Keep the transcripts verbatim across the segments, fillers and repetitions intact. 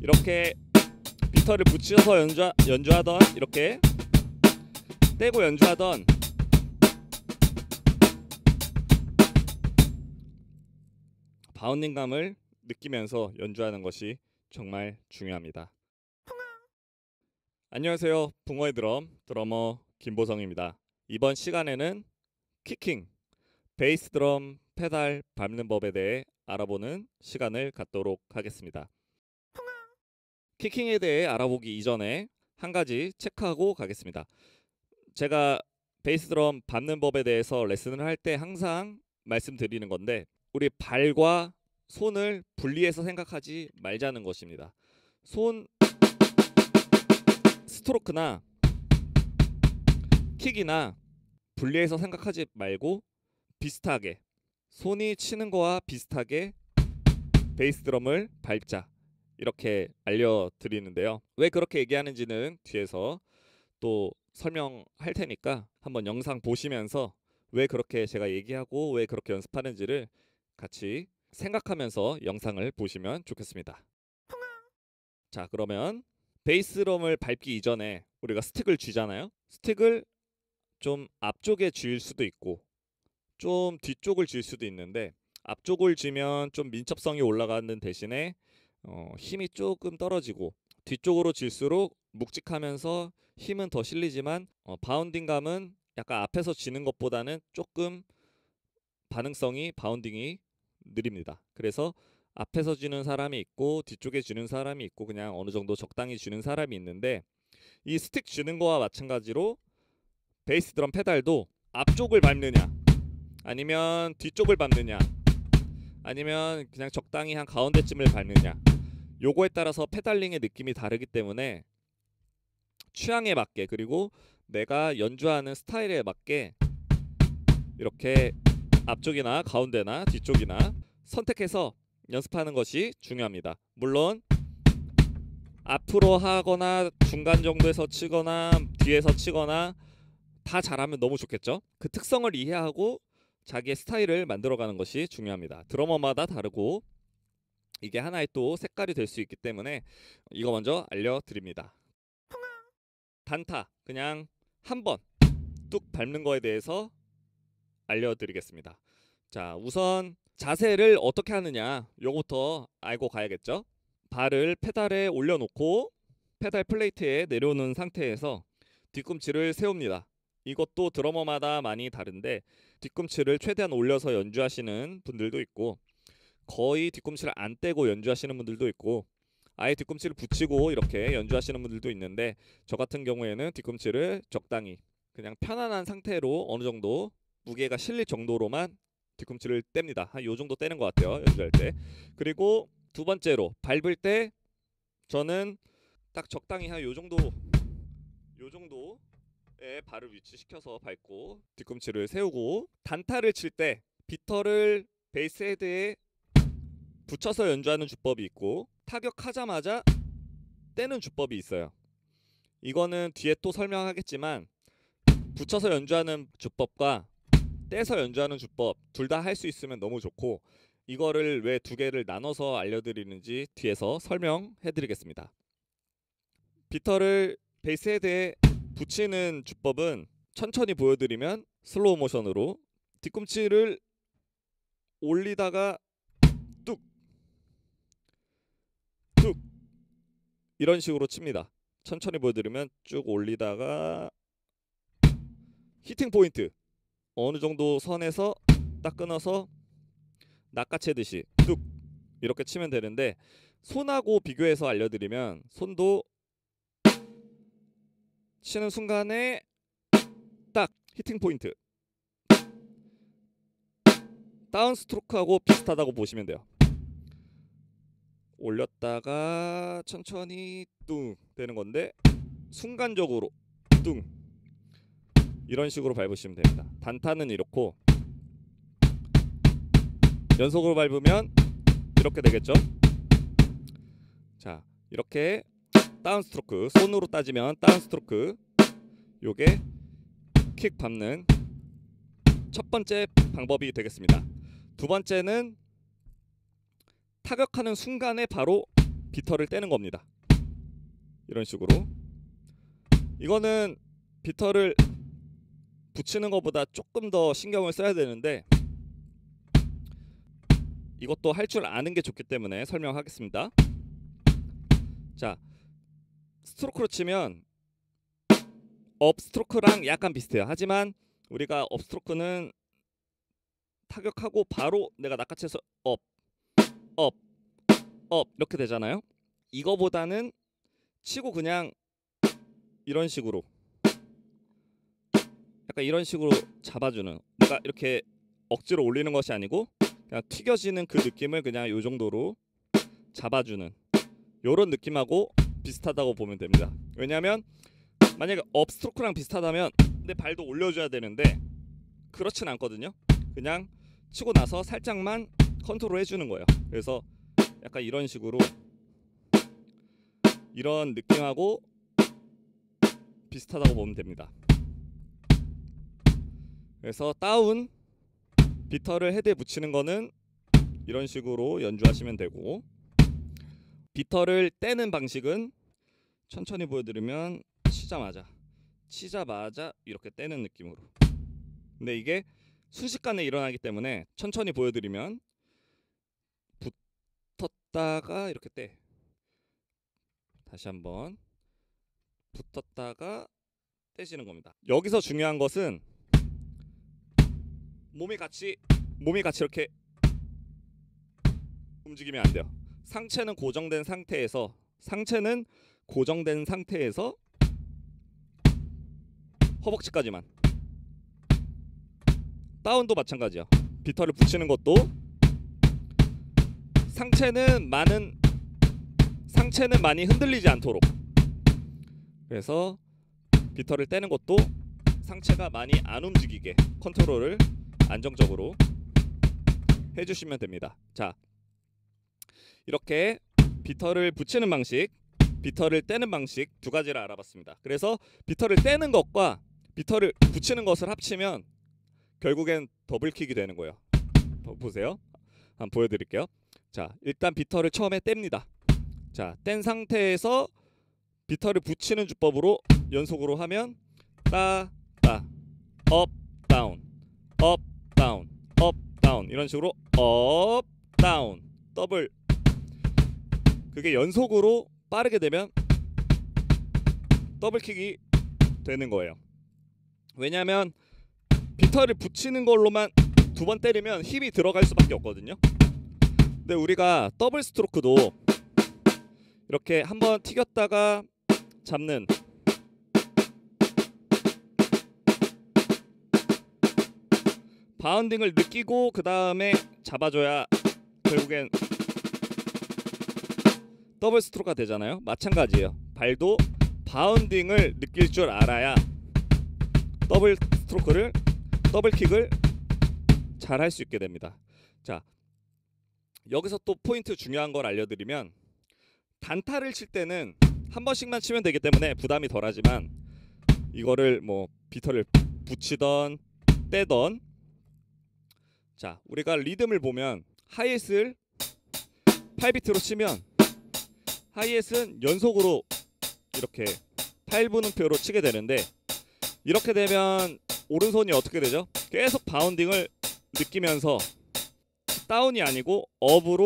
이렇게 비터를 붙여서 연주, 연주하던, 이렇게 떼고 연주하던 바운딩감을 느끼면서 연주하는 것이 정말 중요합니다. 안녕하세요. 붕어의 드럼 드러머 김보성입니다. 이번 시간에는 키킹, 베이스 드럼 페달 밟는 법에 대해 알아보는 시간을 갖도록 하겠습니다. 키킹에 대해 알아보기 이전에 한 가지 체크하고 가겠습니다. 제가 베이스 드럼 밟는 법에 대해서 레슨을 할 때 항상 말씀드리는 건데, 우리 발과 손을 분리해서 생각하지 말자는 것입니다. 손 스트로크나 킥이나 분리해서 생각하지 말고 비슷하게, 손이 치는 거와 비슷하게 베이스 드럼을 밟자, 이렇게 알려드리는데요. 왜 그렇게 얘기하는지는 뒤에서 또 설명할 테니까 한번 영상 보시면서 왜 그렇게 제가 얘기하고 왜 그렇게 연습하는지를 같이 생각하면서 영상을 보시면 좋겠습니다. 자, 그러면 베이스 드럼을 밟기 이전에 우리가 스틱을 쥐잖아요. 스틱을 좀 앞쪽에 쥘 수도 있고 좀 뒤쪽을 쥘 수도 있는데, 앞쪽을 쥐면 좀 민첩성이 올라가는 대신에 어, 힘이 조금 떨어지고, 뒤쪽으로 쥘수록 묵직하면서 힘은 더 실리지만 어, 바운딩감은 약간 앞에서 쥐는 것보다는 조금 반응성이, 바운딩이 느립니다. 그래서 앞에서 쥐는 사람이 있고 뒤쪽에 쥐는 사람이 있고 그냥 어느 정도 적당히 쥐는 사람이 있는데, 이 스틱 쥐는 거와 마찬가지로 베이스 드럼 페달도 앞쪽을 밟느냐 아니면 뒤쪽을 밟느냐 아니면 그냥 적당히 한 가운데쯤을 밟느냐, 요거에 따라서 페달링의 느낌이 다르기 때문에 취향에 맞게, 그리고 내가 연주하는 스타일에 맞게 이렇게 앞쪽이나 가운데나 뒤쪽이나 선택해서 연습하는 것이 중요합니다. 물론 앞으로 하거나 중간 정도에서 치거나 뒤에서 치거나 다 잘하면 너무 좋겠죠. 그 특성을 이해하고 자기의 스타일을 만들어가는 것이 중요합니다. 드러머마다 다르고 이게 하나의 또 색깔이 될 수 있기 때문에 이거 먼저 알려드립니다. 단타, 그냥 한번 뚝 밟는 거에 대해서 알려드리겠습니다. 자, 우선 자세를 어떻게 하느냐, 요거부터 알고 가야겠죠. 발을 페달에 올려놓고 페달 플레이트에 내려오는 상태에서 뒤꿈치를 세웁니다. 이것도 드러머마다 많이 다른데, 뒤꿈치를 최대한 올려서 연주하시는 분들도 있고 거의 뒤꿈치를 안 떼고 연주하시는 분들도 있고 아예 뒤꿈치를 붙이고 이렇게 연주하시는 분들도 있는데, 저 같은 경우에는 뒤꿈치를 적당히 그냥 편안한 상태로 어느 정도 무게가 실릴 정도로만 뒤꿈치를 뗍니다. 한 요 정도 떼는 것 같아요, 연주할 때. 그리고 두 번째로 밟을 때 저는 딱 적당히 한 요 정도 요 정도에 발을 위치시켜서 밟고 뒤꿈치를 세우고, 단타를 칠 때 비터를 베이스 헤드에 붙여서 연주하는 주법이 있고 타격하자마자 떼는 주법이 있어요. 이거는 뒤에 또 설명하겠지만 붙여서 연주하는 주법과 떼서 연주하는 주법 둘 다 할 수 있으면 너무 좋고, 이거를 왜 두 개를 나눠서 알려드리는지 뒤에서 설명해드리겠습니다. 비터를 베이스 헤드에 붙이는 주법은 천천히 보여드리면 슬로우 모션으로 뒤꿈치를 올리다가 뚝 뚝 이런 식으로 칩니다. 천천히 보여드리면 쭉 올리다가 히팅 포인트 어느 정도 선에서 딱 끊어서 낚아채듯이 뚝 이렇게 치면 되는데, 손하고 비교해서 알려드리면 손도 치는 순간에 딱 히팅 포인트, 다운 스트로크하고 비슷하다고 보시면 돼요. 올렸다가 천천히 뚱 되는 건데 순간적으로 뚱 이런 식으로 밟으시면 됩니다. 단타는 이렇고 연속으로 밟으면 이렇게 되겠죠. 자, 이렇게 다운 스트로크, 손으로 따지면 다운 스트로크, 요게 킥 밟는 첫 번째 방법이 되겠습니다. 두 번째는 타격하는 순간에 바로 비터를 떼는 겁니다. 이런 식으로. 이거는 비터를 붙이는 것보다 조금 더 신경을 써야 되는데 이것도 할 줄 아는 게 좋기 때문에 설명하겠습니다. 자, 스트로크로 치면 업 스트로크랑 약간 비슷해요. 하지만 우리가 업 스트로크는 타격하고 바로 내가 낚아채서 업, 업, 업 이렇게 되잖아요. 이거보다는 치고 그냥 이런 식으로 약간 이런 식으로 잡아주는, 내가 이렇게 억지로 올리는 것이 아니고 그냥 튀겨지는 그 느낌을 그냥 요 정도로 잡아주는 요런 느낌하고 비슷하다고 보면 됩니다. 왜냐하면 만약에 업 스트로크랑 비슷하다면 내 발도 올려줘야 되는데 그렇진 않거든요. 그냥 치고 나서 살짝만 컨트롤 해주는 거예요. 그래서 약간 이런 식으로 이런 느낌하고 비슷하다고 보면 됩니다. 그래서 다운 비터를 헤드에 붙이는 거는 이런 식으로 연주하시면 되고, 비터를 떼는 방식은 천천히 보여드리면 치자마자 치자마자 이렇게 떼는 느낌으로. 근데 이게 순식간에 일어나기 때문에 천천히 보여드리면 붙었다가 이렇게 떼, 다시 한번 붙었다가 떼시는 겁니다. 여기서 중요한 것은 몸이 같이 몸이 같이 이렇게 움직이면 안 돼요. 상체는 고정된 상태에서 상체는 고정된 상태에서 허벅지까지만. 다운도 마찬가지야. 비터를 붙이는 것도 상체는 많은 상체는 많이 흔들리지 않도록. 그래서 비터를 떼는 것도 상체가 많이 안 움직이게 컨트롤을 안정적으로 해주시면 됩니다. 자, 이렇게 비터를 붙이는 방식, 비터를 떼는 방식 두 가지를 알아봤습니다. 그래서 비터를 떼는 것과 비터를 붙이는 것을 합치면 결국엔 더블킥이 되는 거예요. 보세요. 한번 보여드릴게요. 자, 일단 비터를 처음에 뗍니다. 자, 뗀 상태에서 비터를 붙이는 주법으로 연속으로 하면 따, 따, 업, 다운, 업, 다운, 업, 다운 이런 식으로 업, 다운, 더블. 그게 연속으로 빠르게 되면 더블킥이 되는 거예요. 왜냐하면 비터를 붙이는 걸로만 두 번 때리면 힘이 들어갈 수밖에 없거든요. 근데 우리가 더블 스트로크도 이렇게 한번 튀겼다가 잡는, 바운딩을 느끼고 그 다음에 잡아줘야 결국엔 더블 스트로크가 되잖아요. 마찬가지예요. 발도 바운딩을 느낄 줄 알아야 더블 스트로크를 더블킥을 잘 할 수 있게 됩니다. 자, 여기서 또 포인트 중요한 걸 알려드리면, 단타를 칠 때는 한 번씩만 치면 되기 때문에 부담이 덜하지만 이거를 뭐 비터를 붙이던 떼던, 자, 우리가 리듬을 보면 하이햇을 팔 비트로 치면 하이햇은 연속으로 이렇게 팔 분음표로 치게 되는데, 이렇게 되면 오른손이 어떻게 되죠? 계속 바운딩을 느끼면서 다운이 아니고 업으로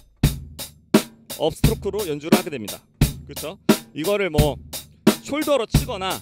업 스트로크로 연주를 하게 됩니다. 그렇죠? 이거를 뭐 숄더로 치거나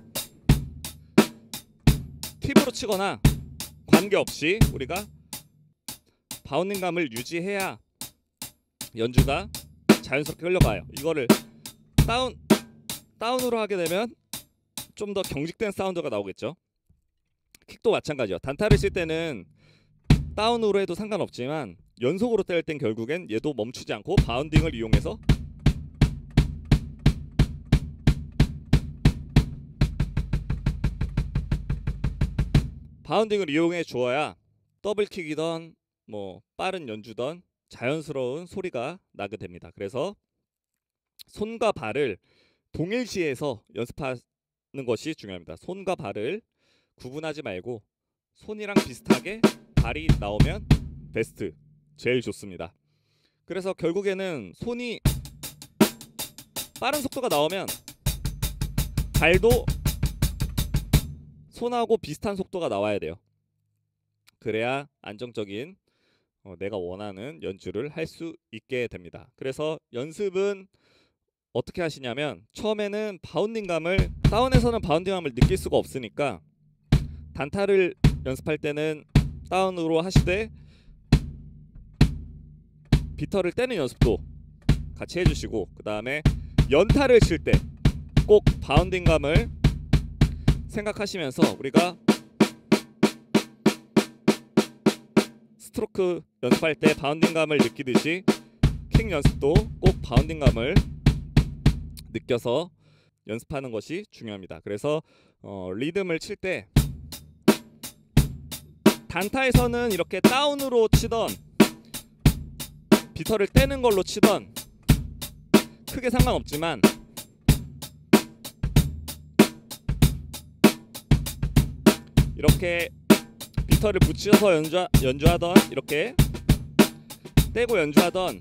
팁으로 치거나 관계없이 우리가 바운딩감을 유지해야 연주가 자연스럽게 흘러가요. 이거를 다운 다운으로 하게 되면 좀 더 경직된 사운드가 나오겠죠. 킥도 마찬가지요. 단타를 칠 때는 다운으로 해도 상관없지만 연속으로 뗄 땐 결국엔 얘도 멈추지 않고 바운딩을 이용해서 바운딩을 이용해 주어야 더블킥이던 뭐 빠른 연주던 자연스러운 소리가 나게 됩니다. 그래서 손과 발을 동일시해서 연습하는 것이 중요합니다. 손과 발을 구분하지 말고 손이랑 비슷하게 발이 나오면 베스트, 제일 좋습니다. 그래서 결국에는 손이 빠른 속도가 나오면 발도 손하고 비슷한 속도가 나와야 돼요. 그래야 안정적인 어, 내가 원하는 연주를 할 수 있게 됩니다. 그래서 연습은 어떻게 하시냐면 처음에는 바운딩감을 다운에서는 바운딩감을 느낄 수가 없으니까 단타를 연습할 때는 다운으로 하시되 비터를 떼는 연습도 같이 해주시고, 그 다음에 연타를 칠 때 꼭 바운딩감을 생각하시면서 우리가 스트로크 연습할 때 바운딩감을 느끼듯이 킥 연습도 꼭 바운딩감을 느껴서 연습하는 것이 중요합니다. 그래서 어, 리듬을 칠 때 단타에서는 이렇게 다운으로 치던 비터를 떼는 걸로 치던 크게 상관없지만 이렇게 비터를 붙여서 연주, 연주하던 이렇게 떼고 연주하던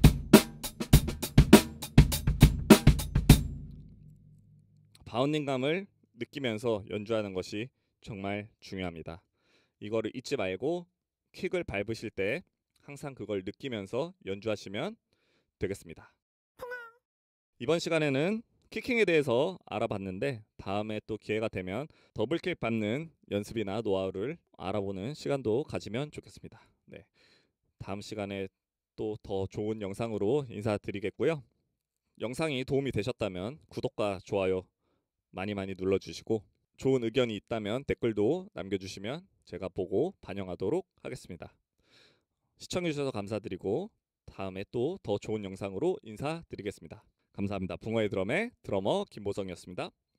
바운딩감을 느끼면서 연주하는 것이 정말 중요합니다. 이거를 잊지 말고 킥을 밟으실 때 항상 그걸 느끼면서 연주하시면 되겠습니다. 이번 시간에는 킥킹에 대해서 알아봤는데 다음에 또 기회가 되면 더블킥 밟는 연습이나 노하우를 알아보는 시간도 가지면 좋겠습니다. 네, 다음 시간에 또 더 좋은 영상으로 인사드리겠고요. 영상이 도움이 되셨다면 구독과 좋아요 많이 많이 눌러주시고, 좋은 의견이 있다면 댓글도 남겨주시면 제가 보고 반영하도록 하겠습니다. 시청해주셔서 감사드리고 다음에 또 더 좋은 영상으로 인사드리겠습니다. 감사합니다. 붕어의 드럼의 드러머 김보성이었습니다.